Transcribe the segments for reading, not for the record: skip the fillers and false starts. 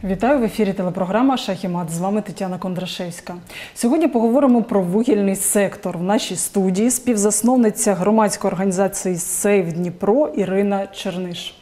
Вітаю, в ефірі телепрограма «Шах і мат». З вами Тетяна Кондрашевська. Сьогодні поговоримо про вугільний сектор. В нашій студії співзасновниця громадської організації «Сейв Дніпро» Ірина Черниш.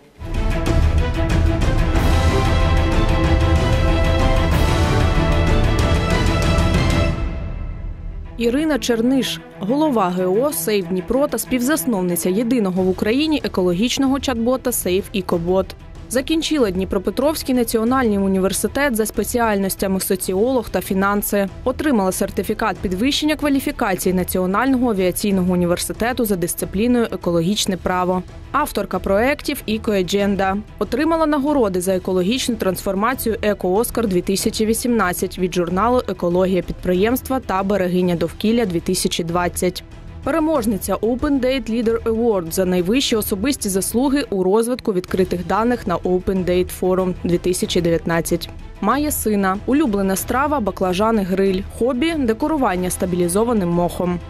Ірина Черниш – голова ГО «Сейв Дніпро» та співзасновниця єдиного в Україні екологічного чат-бота «Сейв Ікобот». Закінчила Дніпропетровський національний університет за спеціальностями соціолог та фінанси. Отримала сертифікат підвищення кваліфікації Національного авіаційного університету за дисципліною екологічне право. Авторка проєктів «Іко-Едженда». Отримала нагороди за екологічну трансформацію «Еко-Оскар-2018» від журналу «Екологія підприємства» та «Берегиня довкілля-2020». Переможниця Open Data Leader Award за найвищі особисті заслуги у розвитку відкритих даних на Open Data Forum 2019. Має сина. Улюблена страва – баклажани-гриль. Хобі – декорування стабілізованим мохом.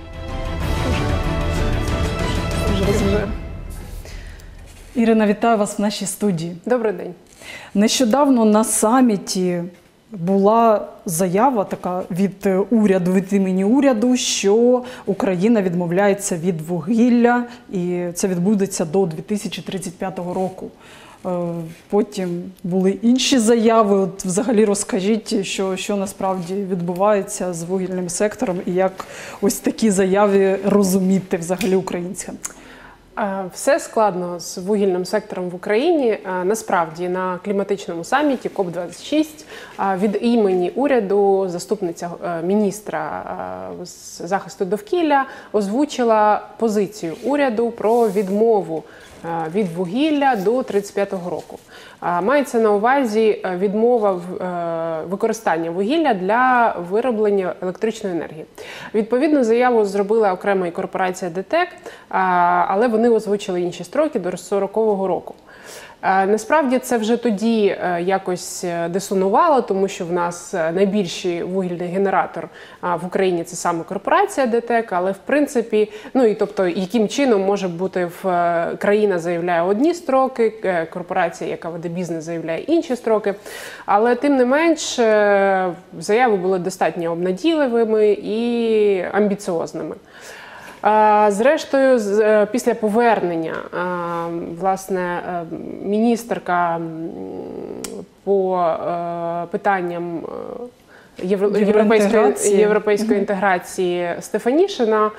Ірина, вітаю вас в нашій студії. Добрий день. Нещодавно на саміті була заява така від уряду, від імені уряду, що Україна відмовляється від вугілля, і це відбудеться до 2035 року. Потім були інші заяви. От взагалі розкажіть, що насправді відбувається з вугільним сектором і як ось такі заяви розуміти взагалі українцям. Все складно з вугільним сектором в Україні. Насправді, на кліматичному саміті КОП-26 від імені уряду заступниця міністра з захисту довкілля озвучила позицію уряду про відмову від вугілля до 2035 року. Мається на увазі відмова використання вугілля для вироблення електричної енергії. Відповідну заяву зробила окрема і корпорація ДТЕК, але вони озвучили інші строки до 40-го року. Насправді це вже тоді якось дисонувало, тому що в нас найбільший вугільний генератор в Україні – це саме корпорація ДТЕК, але в принципі, тобто яким чином може бути країна заявляє одні строки, корпорація, яка веде бізнес, заявляє інші строки, але тим не менш заяви були достатньо обнадійливими і амбіціозними. Зрештою, після повернення, власне, міністерка по питанням європейської інтеграції Стефанішина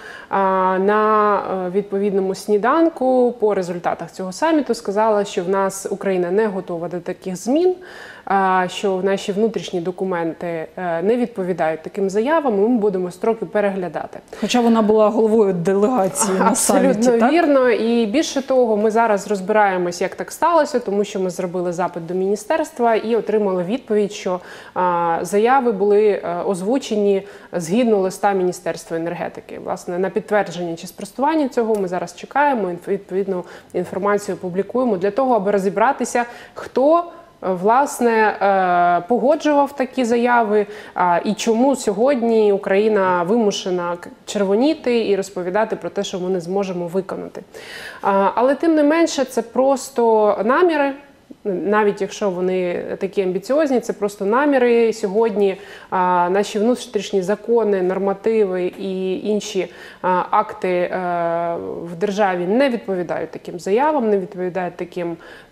на відповідному сніданку по результатах цього саміту сказала, що в нас Україна не готова до таких змін, що наші внутрішні документи не відповідають таким заявам, і ми будемо строки переглядати. Хоча вона була головою делегації на саміті, так? Абсолютно вірно. І більше того, ми зараз розбираємось, як так сталося, тому що ми зробили запит до міністерства і отримали відповідь, що заяви були озвучені згідно листа Міністерства енергетики. Власне, на підтвердження чи спростування цього ми зараз чекаємо, відповідну інформацію публікуємо для того, аби розібратися, хто власне погоджував такі заяви і чому сьогодні Україна вимушена червоніти і розповідати про те, що ми не зможемо виконати. Але тим не менше це просто наміри. Навіть якщо вони такі амбіціозні, це просто наміри. Сьогодні наші внутрішні закони, нормативи і інші акти в державі не відповідають таким заявам, не відповідають таким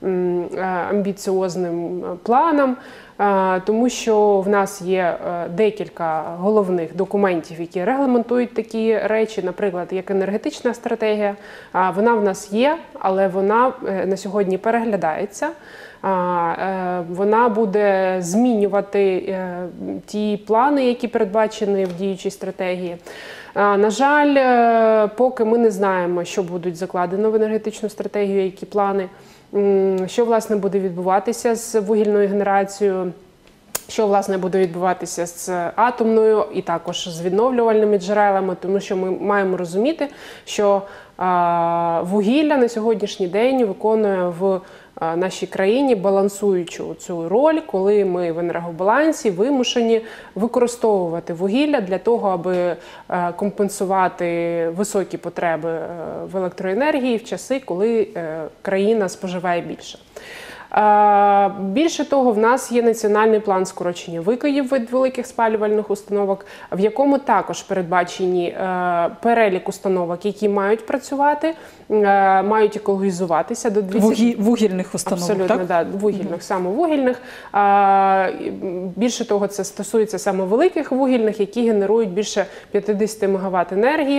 амбіціозним планам, тому що в нас є декілька головних документів, які регламентують такі речі, наприклад, як енергетична стратегія. Вона в нас є, але вона на сьогодні переглядається. Вона буде змінювати ті плани, які передбачені в діючій стратегії. На жаль, поки ми не знаємо, що будуть закладено в енергетичну стратегію, які плани, що, власне, буде відбуватися з вугільною генерацією, що, власне, буде відбуватися з атомною і також з відновлювальними джерелами, тому що ми маємо розуміти, що вугілля на сьогоднішній день виконує в нашій країні балансуючу цю роль, коли ми в енергобалансі вимушені використовувати вугілля для того, аби компенсувати високі потреби в електроенергії в часи, коли країна споживає більше. Більше того, в нас є національний план скорочення викидів від великих спалювальних установок, в якому також передбачені перелік установок, які мають працювати, мають екологізуватися до 20... Вугільних установок, абсолютно, так? Да, вугільних, саме вугільних. Більше того, це стосується саме великих вугільних, які генерують більше 50 МВт енергії,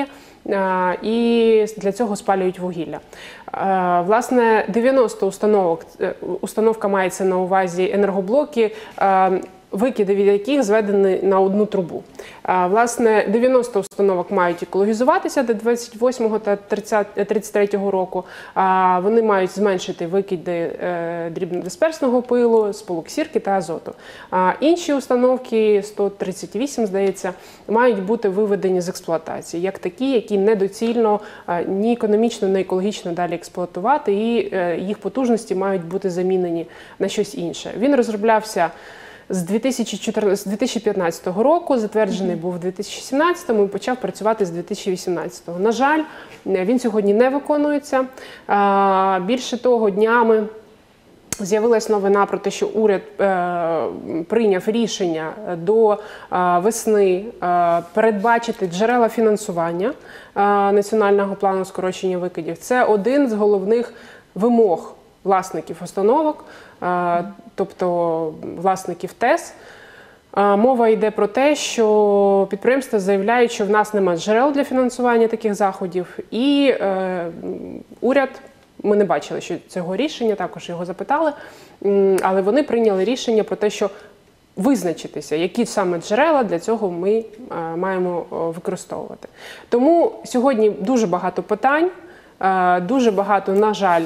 і для цього спалюють вугілля. Власне, 90 установка мається на увазі енергоблоки, викиди від яких зведені на одну трубу. Власне, 90 установок мають екологізуватися до 28 та 33 року. Вони мають зменшити викиди дрібнодисперсного пилу, сполук сірки та азоту. Інші установки, 138, здається, мають бути виведені з експлуатації, як такі, які недоцільно ні економічно, ні екологічно далі експлуатувати, і їх потужності мають бути замінені на щось інше. Він розроблявся з 2015 року, затверджений був у 2017 і почав працювати з 2018. На жаль, він сьогодні не виконується. Більше того, днями з'явилась новина про те, що уряд прийняв рішення до весни передбачити джерела фінансування національного плану скорочення викидів. Це один з головних вимог власників установок, тобто власників ТЕС. Мова йде про те, що підприємства заявляють, що в нас немає джерел для фінансування таких заходів, і уряд, ми не бачили цього рішення, також його запитали, але вони прийняли рішення про те, що визначитися, які саме джерела для цього ми маємо використовувати. Тому сьогодні дуже багато питань, дуже багато, на жаль,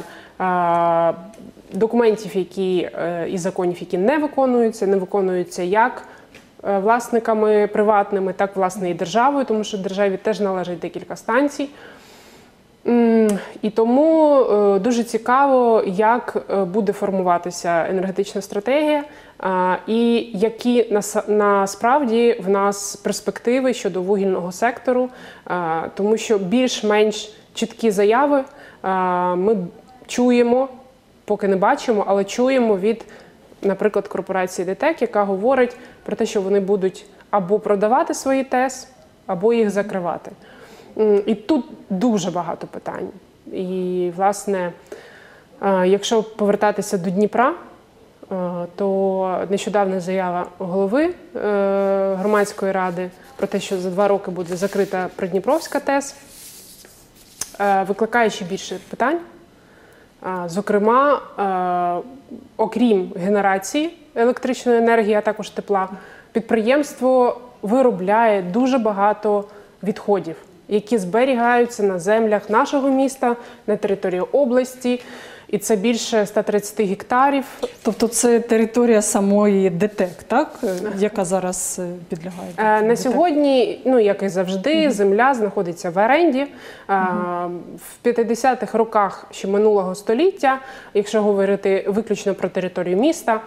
документів і законів, які не виконуються як власниками приватними, так власне і державою, тому що державі теж належить декілька станцій. І тому дуже цікаво, як буде формуватися енергетична стратегія і які насправді в нас перспективи щодо вугільного сектору, тому що більш-менш чіткі заяви ми чуємо, поки не бачимо, але чуємо від, наприклад, корпорації ДТЕК, яка говорить про те, що вони будуть або продавати свої ТЕС, або їх закривати. І тут дуже багато питань. І, власне, якщо повертатися до Дніпра, то нещодавна заява голови громадської ради про те, що за 2 роки буде закрита Придніпровська ТЕС, викликає ще більше питань. Зокрема, окрім генерації електричної енергії, а також тепла, підприємство виробляє дуже багато відходів, які зберігаються на землях нашого міста, на території області, і це більше 130 гектарів. Тобто це територія самої ДТЕК, так? Яка зараз підлягає? На сьогодні, як і завжди, земля знаходиться в оренді. В 50-х роках ще минулого століття, якщо говорити виключно про територію міста,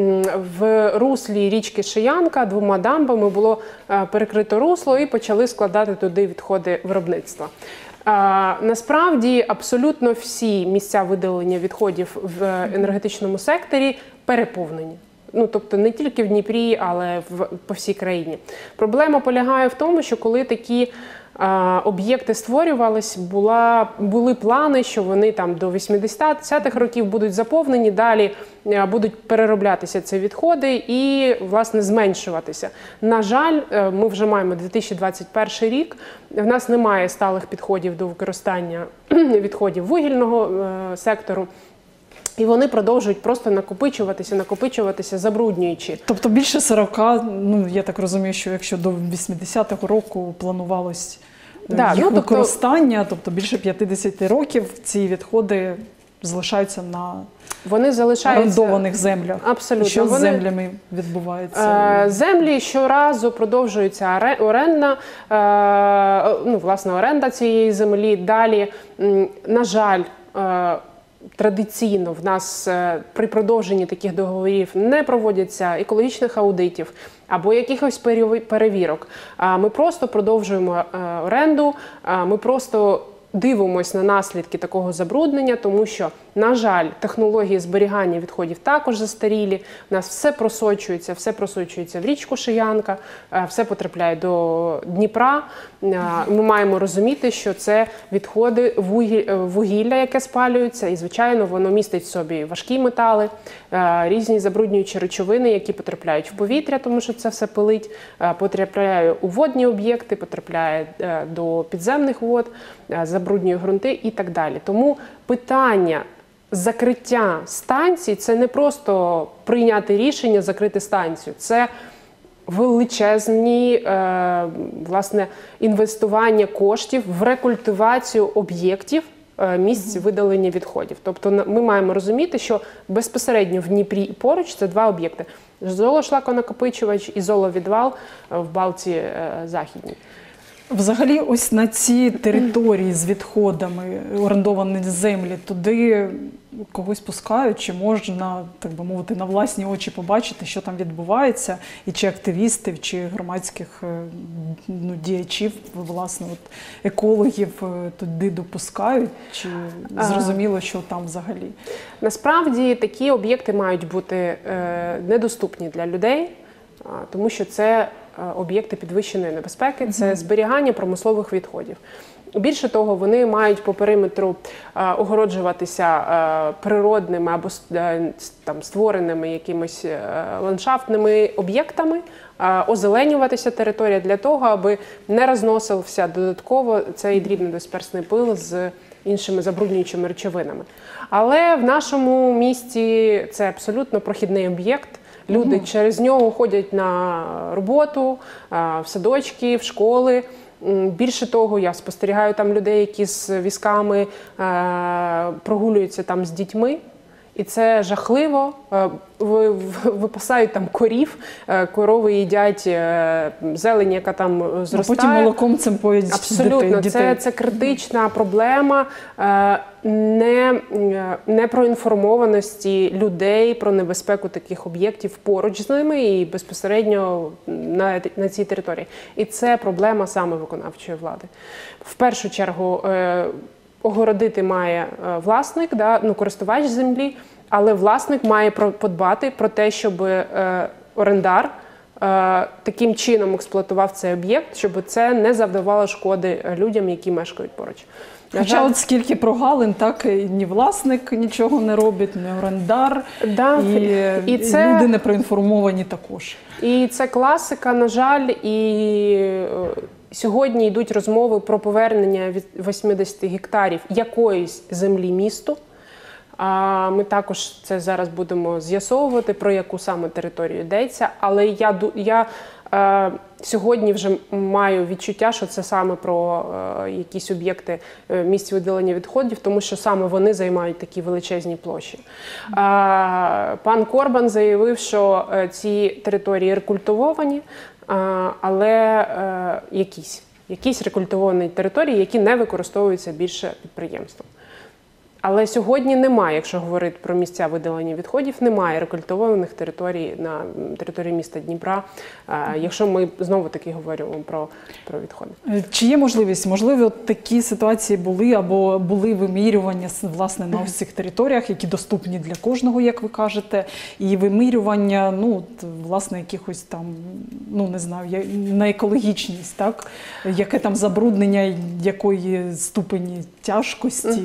в руслі річки Шиянка 2 дамбами було перекрито русло і почали складати туди відходи виробництва. Насправді, абсолютно всі місця видалення відходів в енергетичному секторі переповнені. Тобто не тільки в Дніпрі, але по всій країні. Проблема полягає в тому, що коли такі об'єкти створювались, були плани, що вони там до 80-х років будуть заповнені, далі будуть перероблятися ці відходи і, власне, зменшуватися. На жаль, ми вже маємо 2021 рік, в нас немає сталих підходів до використання відходів вугільного сектору. І вони продовжують просто накопичуватися, забруднюючи. Тобто більше 40, я так розумію, що якщо до 80-го року планувалось їх використання, тобто більше 50 років ці відходи залишаються на орендованих землях. Абсолютно. Що з землями відбувається? Землі щоразу продовжується оренда цієї землі. Далі, на жаль, традиційно в нас при продовженні таких договорів не проводяться екологічних аудитів або якихось перевірок. Ми просто продовжуємо оренду, ми просто дивимось на наслідки такого забруднення, тому що, на жаль, технології зберігання відходів також застарілі. У нас все просочується в річку Шиянка, все потрапляє до Дніпра. Ми маємо розуміти, що це відходи вугілля, яке спалюється, і, звичайно, воно містить в собі важкі метали, різні забруднюючі речовини, які потрапляють в повітря, тому що це все пилить, потрапляє у водні об'єкти, потрапляє до підземних вод, забруднює ґрунти і так далі. Тому питання закриття станцій – це не просто прийняти рішення закрити станцію, це величезні, власне, інвестування коштів в рекультивацію об'єктів місць видалення відходів. Тобто ми маємо розуміти, що безпосередньо в Дніпрі і поруч це два об'єкти – золошлаконакопичувач і золовідвал в Балці Західній. Взагалі, ось на ці території з відходами, орендовані землі, туди когось пускають, чи можна, так би мовити, на власні очі побачити, що там відбувається, і чи активістів, чи громадських діячів, власне, екологів туди допускають, чи зрозуміло, що там взагалі? Насправді, такі об'єкти мають бути недоступні для людей, тому що це об'єкти підвищеної небезпеки, це зберігання промислових відходів. Більше того, вони мають по периметру огороджуватися природними або там створеними якимось ландшафтними об'єктами, озеленюватися територія для того, аби не розносився додатково цей дрібнодисперсний пил з іншими забруднюючими речовинами. Але в нашому місті це абсолютно прохідний об'єкт. Люди через нього ходять на роботу, в садочки, в школи. Більше того, я спостерігаю там людей, які з візками прогулюються там з дітьми. І це жахливо. Випасають там корів, корови їдять зелень, яка там зростає. А потім молоком цим поїдять абсолютно, дітей. Це критична проблема не проінформованості людей про небезпеку таких об'єктів поруч з ними і безпосередньо на цій території. І це проблема саме виконавчої влади. В першу чергу огородити має власник, користувач землі, але власник має подбати про те, щоб орендар таким чином експлуатував цей об'єкт, щоб це не завдавало шкоди людям, які мешкають поруч. Хоча от скільки прогалин, так ні власник нічого не робить, ні орендар, і люди не проінформовані також. І це класика, на жаль, і сьогодні йдуть розмови про повернення від 80 гектарів якоїсь землі місту. Ми також це зараз будемо з'ясовувати, про яку саме територію йдеться, але я сьогодні вже маю відчуття, що це саме про якісь об'єкти місць видалення відходів, тому що саме вони займають такі величезні площі. Пан Корбан заявив, що ці території рекультивовані, але якісь рекультивовані території, які не використовуються більше підприємством. Але сьогодні немає, якщо говорити про місця видалення відходів, немає рекультивованих територій на території міста Дніпра, якщо ми знову-таки говоримо про відходи. Чи є можливість? Можливо, такі ситуації були або були вимірювання, власне, на ось цих територіях, які доступні для кожного, як ви кажете, і вимірювання, власне, якихось там, не знаю, на екологічність, так? Яке там забруднення, якої ступені тяжкості?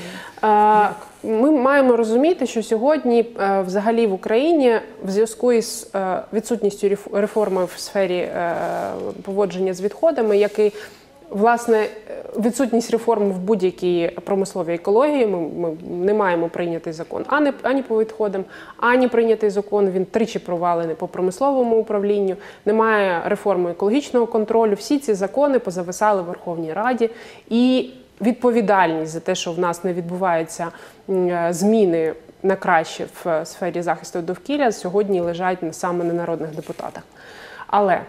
Ми маємо розуміти, що сьогодні взагалі в Україні в зв'язку із відсутністю реформи в сфері поводження з відходами, як і, власне, відсутність реформ в будь-якій промисловій екології, ми не маємо прийнятий закон ані по відходам, ані прийнятий закон, він тричі провалений по промисловому управлінню, немає реформи екологічного контролю, всі ці закони позависали в Верховній Раді, і відповідальність за те, що в нас не відбуваються зміни на краще в сфері захисту довкілля, сьогодні лежать саме на народних депутатах. Але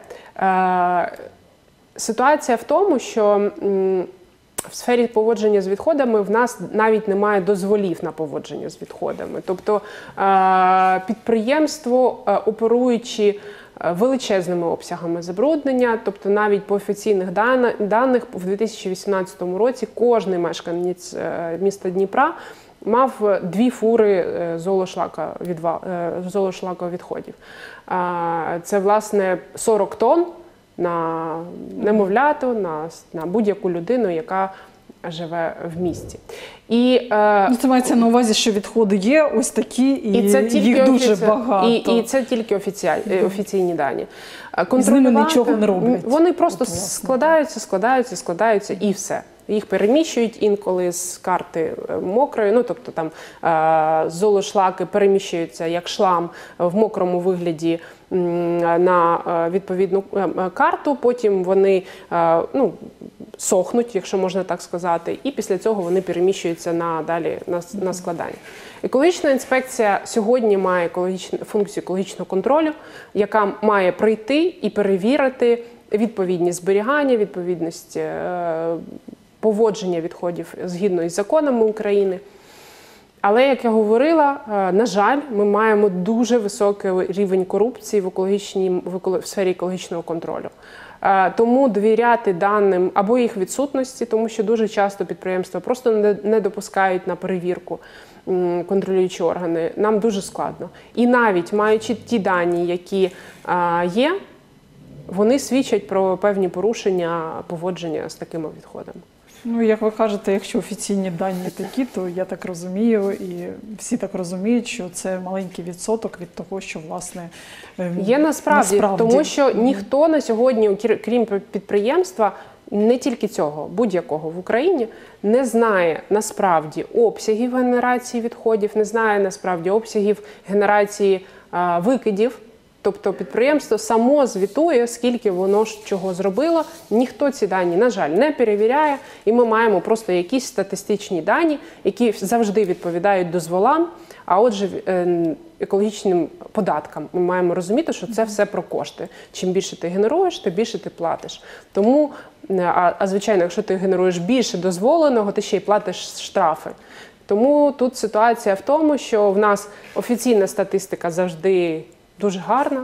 ситуація в тому, що в сфері поводження з відходами в нас навіть немає дозволів на поводження з відходами. Тобто підприємство, оперуючи величезними обсягами забруднення. Тобто навіть по офіційних даних в 2018 році кожний мешканець міста Дніпра мав 2 фури золошлаковідходів. Це, власне, 40 тонн на немовляту, на будь-яку людину, яка живе в місті. Це мається на увазі, що відходи є ось такі, і це їх дуже багато. І це тільки офіційні дані. З ними нічого не роблять. Вони просто складаються і все. Їх переміщують інколи з карти мокрої, тобто там золошлаки переміщуються як шлам в мокрому вигляді на відповідну карту, потім вони сохнуть, якщо можна так сказати, і після цього вони переміщуються далі на складання. Екологічна інспекція сьогодні має функцію екологічного контролю, яка має прийти і перевірити відповідність зберігання, відповідність поводження відходів згідно із законами України. Але, як я говорила, на жаль, ми маємо дуже високий рівень корупції в сфері екологічного контролю. Тому довіряти даним або їх відсутності, тому що дуже часто підприємства просто не допускають на перевірку контролюючі органи, нам дуже складно. І навіть маючи ті дані, які є, вони свідчать про певні порушення поводження з такими відходами. Як ви кажете, якщо офіційні дані такі, то я так розумію, і всі так розуміють, що це маленький відсоток від того, що, власне, є насправді. Тому що ніхто на сьогодні, крім підприємства, не тільки цього, будь-якого в Україні, не знає насправді обсягів генерації відходів, не знає насправді обсягів генерації викидів. Тобто підприємство само звітує, скільки воно чого зробило. Ніхто ці дані, на жаль, не перевіряє. І ми маємо просто якісь статистичні дані, які завжди відповідають дозволам, а отже, екологічним податкам. Ми маємо розуміти, що це все про кошти. Чим більше ти генеруєш, тим більше ти платиш. Тому, звичайно, якщо ти генеруєш більше дозволеного, ти ще й платиш штрафи. Тому тут ситуація в тому, що в нас офіційна статистика завжди дуже гарна,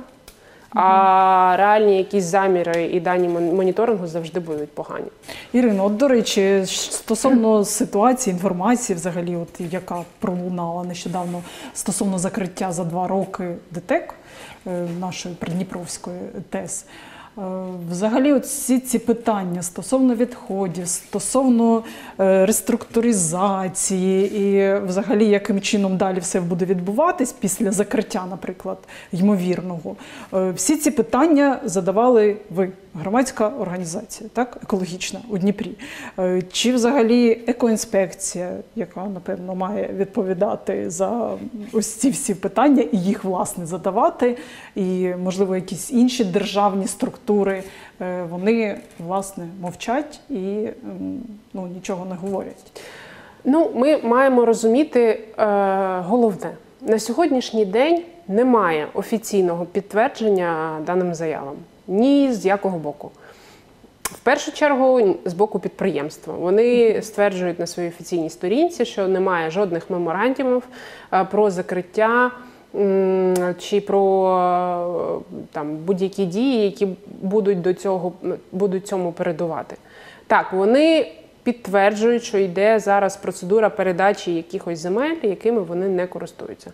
а реальні якісь заміри і дані моніторингу завжди будуть погані. Ірино, до речі, стосовно ситуації, інформації взагалі, яка пролунала нещодавно стосовно закриття за 2 роки ДТЕК, нашої Придніпровської ТЕС, взагалі всі ці питання стосовно відходів, стосовно реструктуризації і взагалі яким чином далі все буде відбуватись після закриття, наприклад, ймовірного, всі ці питання задавали ви, громадська організація, так, екологічна у Дніпрі. Чи взагалі екоінспекція, яка, напевно, має відповідати за ось ці всі питання і їх, власне, задавати, і, можливо, якісь інші державні структури, вони, власне, мовчать і нічого не говорять? Ми маємо розуміти головне. На сьогоднішній день немає офіційного підтвердження даним заявам. Ні з якого боку. В першу чергу, з боку підприємства. Вони стверджують на своїй офіційній сторінці, що немає жодних меморандумів про закриття чи про будь-які дії, які будуть цьому передувати. Так, вони підтверджують, що йде зараз процедура передачі якихось земель, якими вони не користуються.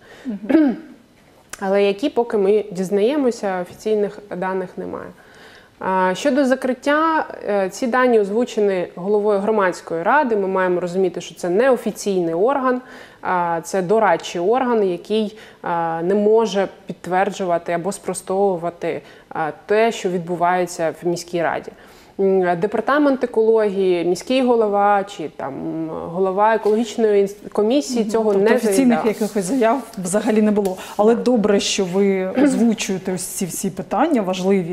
Але які, поки ми дізнаємося, офіційних даних немає. Щодо закриття, ці дані озвучені головою громадської ради. Ми маємо розуміти, що це не офіційний орган, це дорадчий орган, який не може підтверджувати або спростовувати те, що відбувається в міській раді. Департамент екології, міський голова чи голова екологічної комісії цього не заявляв. Офіційних якихось заяв взагалі не було. Але добре, що ви озвучуєте ось ці всі питання важливі,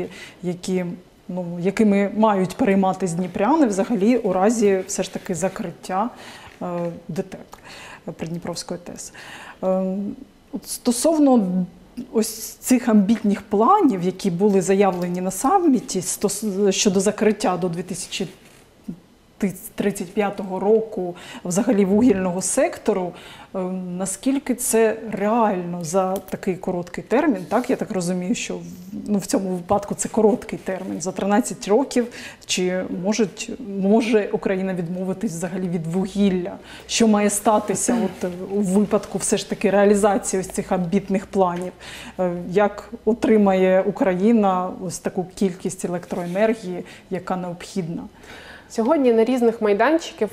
якими мають перейматися дніпряни взагалі у разі все ж таки закриття ДТЕК Придніпровської ТЕС. Стосовно ось цих амбітних планів, які були заявлені на саміті щодо закриття до 2030 35-го року взагалі вугільного сектору. Наскільки це реально за такий короткий термін? Так, я так розумію, що в цьому випадку це короткий термін. За 13 років чи може Україна відмовитись взагалі від вугілля? Що має статися у випадку все ж таки реалізації ось цих амбітних планів? Як отримає Україна ось таку кількість електроенергії, яка необхідна? Сьогодні на різних майданчиках,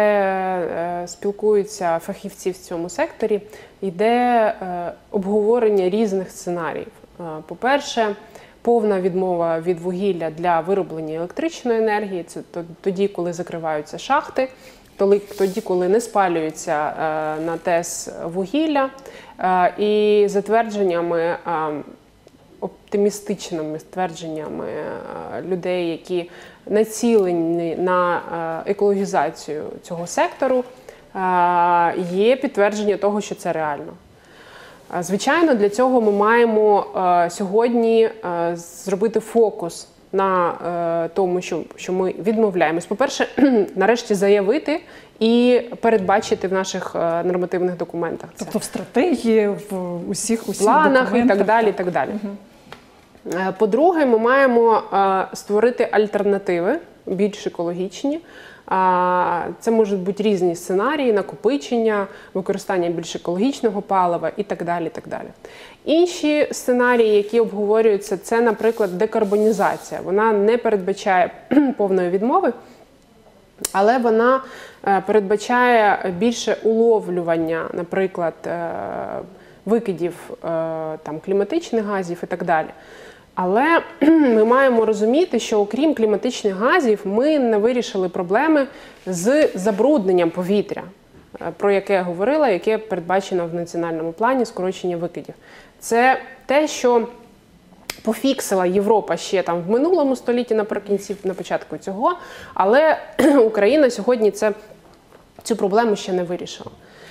де спілкуються фахівці в цьому секторі, йде обговорення різних сценаріїв. По-перше, повна відмова від вугілля для вироблення електричної енергії. Це тоді, коли закриваються шахти, тоді, коли не спалюється на ТЕС вугілля. І за твердженнями, оптимістичними твердженнями людей, які націлені на екологізацію цього сектору, є підтвердження того, що це реально. Звичайно, для цього ми маємо сьогодні зробити фокус на тому, що ми відмовляємось. По-перше, нарешті заявити і передбачити в наших нормативних документах це. Тобто в стратегії, в усіх планах і так далі. І так далі. По-друге, ми маємо створити альтернативи, більш екологічні. Це можуть бути різні сценарії, накопичення, використання більш екологічного палива і так далі. І так далі. Інші сценарії, які обговорюються, це, наприклад, декарбонізація. Вона не передбачає повної відмови, але вона передбачає більше уловлювання, наприклад, викидів кліматичних газів і так далі. Але ми маємо розуміти, що окрім кліматичних газів, ми не вирішили проблеми з забрудненням повітря, про яке я говорила, яке передбачено в національному плані скорочення викидів. Це те, що пофіксила Європа ще в минулому столітті, на початку цього, але Україна сьогодні цю проблему ще не вирішила.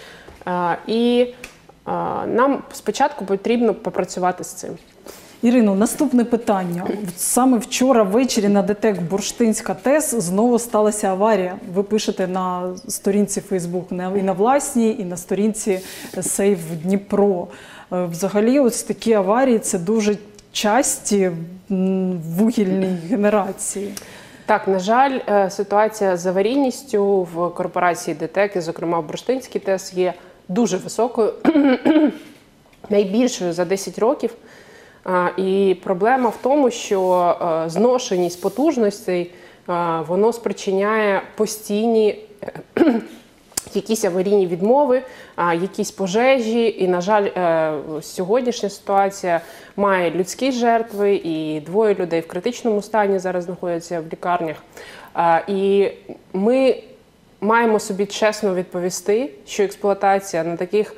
І нам спочатку потрібно попрацювати з цим. Ірино, наступне питання. Саме вчора ввечері на ДТЕК Бурштинська ТЕС знову сталася аварія. Ви пишете на сторінці Facebook і на власній, і на сторінці Сейв Дніпро. Взагалі, ось такі аварії – це дуже часті в вугільній генерації. Так, на жаль, ситуація з аварійністю в корпорації ДТЕК, і, зокрема, в Бурштинській ТЕС, є дуже високою, найбільшою за 10 років. І проблема в тому, що зношеність потужностей, воно спричиняє постійні якісь аварійні відмови, якісь пожежі. І, на жаль, сьогоднішня ситуація має людські жертви, і 2 людей в критичному стані зараз знаходяться в лікарнях. І ми маємо собі чесно відповісти, що експлуатація на таких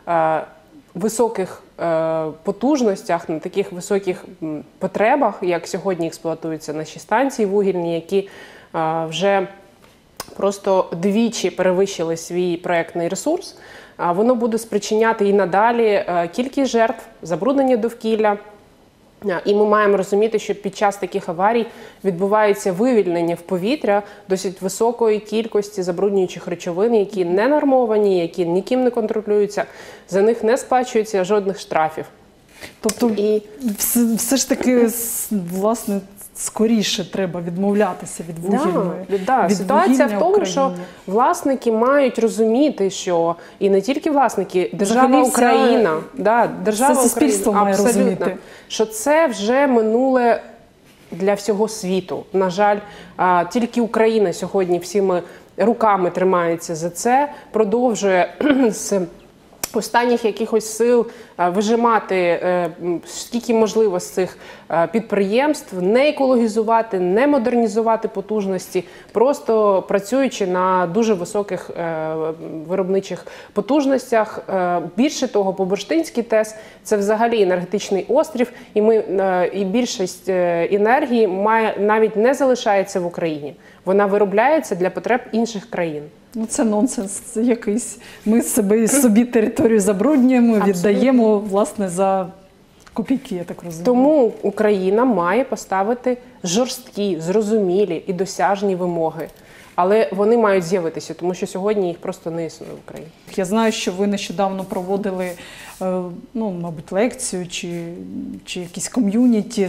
високих потужностях, на таких високих потребах, як сьогодні експлуатуються наші станції вугільні, які вже просто двічі перевищили свій проєктний ресурс, воно буде спричиняти і надалі кількість жертв, забруднення довкілля. І ми маємо розуміти, що під час таких аварій відбувається вивільнення в повітря досить високої кількості забруднюючих речовин, які не нормовані, які ніким не контролюються, за них не сплачується жодних штрафів. Тобто все ж таки, власне, скоріше треба відмовлятися від вугільної. Від ситуація в тому, що власники мають розуміти, що і не тільки власники, держава Україна, держава суспільство має розуміти, що це вже минуле для всього світу. На жаль, тільки Україна сьогодні всіми руками тримається за це, продовжує з останніх якихось сил вижимати скільки можливо з цих підприємств, не екологізувати, не модернізувати потужності, просто працюючи на дуже високих виробничих потужностях. Більше того, по Бурштинській ТЕС це взагалі енергетичний острів, і більшість енергії навіть не залишається в Україні. Вона виробляється для потреб інших країн. Ну, це нонсенс якийсь. Ми собі територію забруднюємо, віддаємо, власне, за копійки, я так розумію. Тому Україна має поставити жорсткі, зрозумілі і досяжні вимоги. Але вони мають з'явитися, тому що сьогодні їх просто не існує в Україні. Я знаю, що ви нещодавно проводили, мабуть, лекцію чи якісь ком'юніті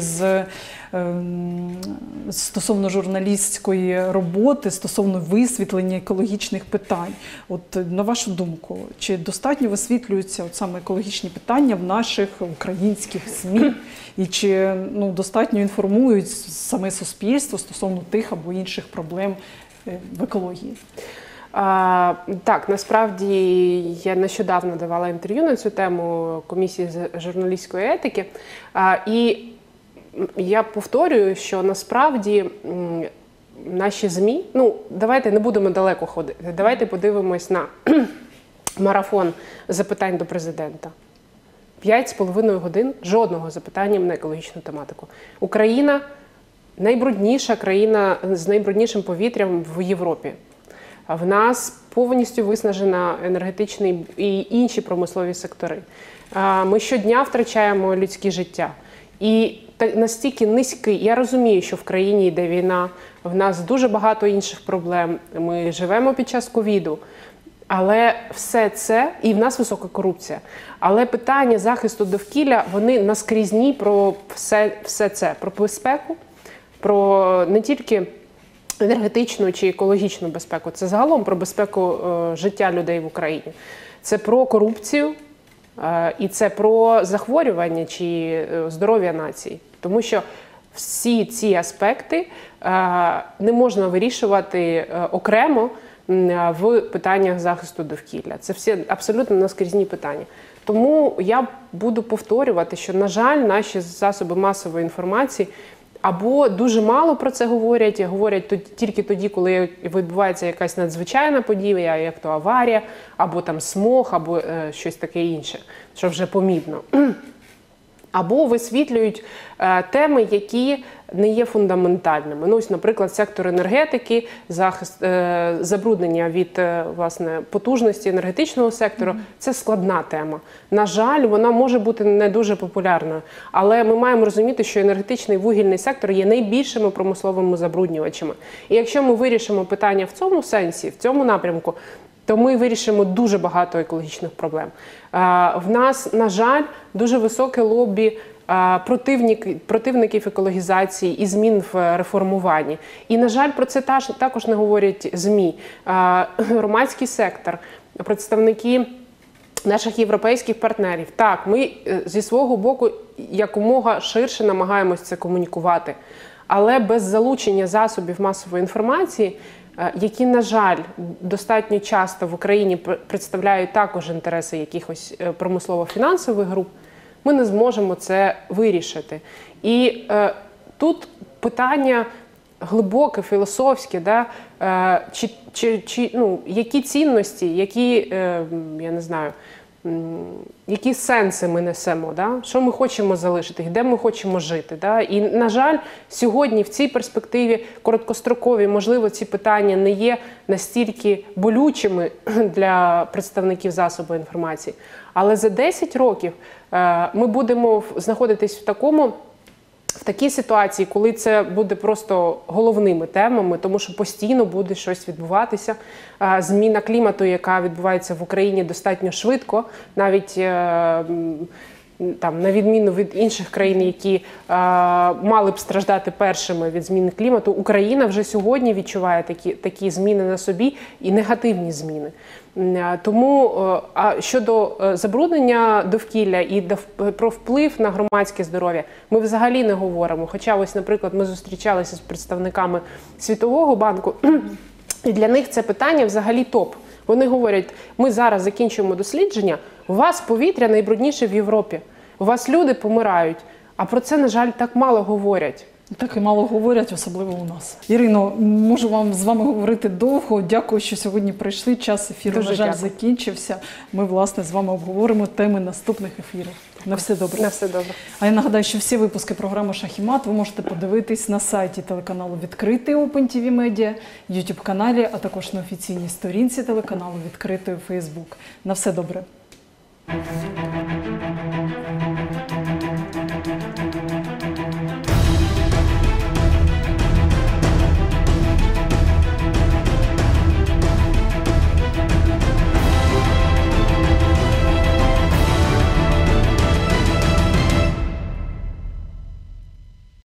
стосовно журналістської роботи, стосовно висвітлення екологічних питань. От, на вашу думку, чи достатньо висвітлюються саме екологічні питання в наших українських СМІ? І чи достатньо інформують саме суспільство стосовно тих або інших проблем в екології? Так, насправді я нещодавно давала інтерв'ю на цю тему комісії з журналістської етики. І я повторюю, що насправді наші ЗМІ, давайте не будемо далеко ходити, давайте подивимось на марафон запитань до президента. 5,5 годин жодного запитання на екологічну тематику. Україна – найбрудніша країна з найбруднішим повітрям в Європі. В нас повністю виснажена енергетичний і інші промислові сектори. Ми щодня втрачаємо людське життя. І настільки низький, я розумію, що в країні йде війна, в нас дуже багато інших проблем, ми живемо під час ковіду, але все це, і в нас висока корупція, але питання захисту довкілля, вони наскрізні про все це, про безпеку, про не тільки енергетичну чи екологічну безпеку, це загалом про безпеку життя людей в Україні. Це про корупцію і це про захворювання чи здоров'я нації. Тому що всі ці аспекти не можна вирішувати окремо в питаннях захисту довкілля. Це всі абсолютно наскрізні питання. Тому я буду повторювати, що, на жаль, наші засоби масової інформації або дуже мало про це говорять тільки тоді, коли відбувається якась надзвичайна подія, як то аварія, або там смог, або щось таке інше, що вже помітно. Або висвітлюють теми, які не є фундаментальними. Ось, наприклад, сектор енергетики, захист, забруднення від, власне, потужності енергетичного сектору – це складна тема. На жаль, вона може бути не дуже популярною, але ми маємо розуміти, що енергетичний вугільний сектор є найбільшими промисловими забруднювачами. І якщо ми вирішимо питання в цьому сенсі, в цьому напрямку, то ми вирішимо дуже багато екологічних проблем. В нас, на жаль, дуже високе лобі противників екологізації і змін в реформуванні. І, на жаль, про це також не говорять ЗМІ. Громадський сектор, представники наших європейських партнерів. Так, ми зі свого боку якомога ширше намагаємось це комунікувати. Але без залучення засобів масової інформації, які, на жаль, достатньо часто в Україні представляють також інтереси якихось промислово-фінансових груп, ми не зможемо це вирішити. І тут питання глибоке, філософське, які цінності, які сенси ми несемо, що ми хочемо залишити, де ми хочемо жити. І, на жаль, сьогодні в цій перспективі короткострокові, можливо, ці питання не є настільки болючими для представників засобу інформації. Але за 10 років ми будемо знаходитись в такій ситуації, коли це буде просто головними темами, тому що постійно буде щось відбуватися. Зміна клімату, яка відбувається в Україні достатньо швидко, навіть на відміну від інших країн, які мали б страждати першими від зміни клімату, Україна вже сьогодні відчуває такі зміни на собі і негативні зміни. Тому щодо забруднення довкілля і про вплив на громадське здоров'я ми взагалі не говоримо. Хоча ось, наприклад, ми зустрічалися з представниками Світового банку, і для них це питання взагалі топ. Вони говорять, ми зараз закінчуємо дослідження, у вас повітря найбрудніше в Європі, у вас люди помирають, а про це, на жаль, так мало говорять. Так і мало говорять, особливо у нас. Ірино, можу з вами говорити довго. Дякую, що сьогодні прийшли. Час ефіру, на жаль, закінчився. Ми, власне, з вами обговоримо теми наступних ефірів. На все добре. На все добре. А я нагадаю, що всі випуски програми «Шах і мат» ви можете подивитись на сайті телеканалу «Відкритий» OpenTV Media, YouTube-каналі, а також на офіційній сторінці телеканалу «Відкритий» у Facebook. На все добре.